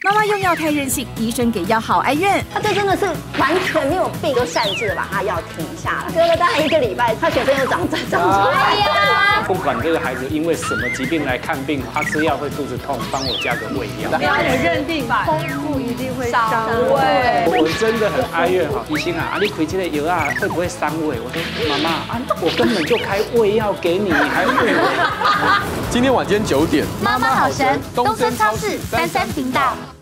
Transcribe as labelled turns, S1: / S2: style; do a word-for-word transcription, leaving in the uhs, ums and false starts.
S1: 妈妈用药太任性，医生给药好哀怨。
S2: 他这真的是完全没有病，都擅自的把他药停下了。隔了大概一个礼拜，他全身又长长长出来呀。
S3: 不管这个孩子因为什么疾病来看病，他吃药会肚子痛，帮我加个胃药。
S4: 标准认定空腹一定会伤胃。
S3: 我真的很哀怨哈，医生啊，啊你开这个药啊会不会伤胃？我说妈妈啊，我根本就开胃药给你，你还问我？
S5: 今天晚间九点，
S1: 妈妈好神，东森超市三三频道。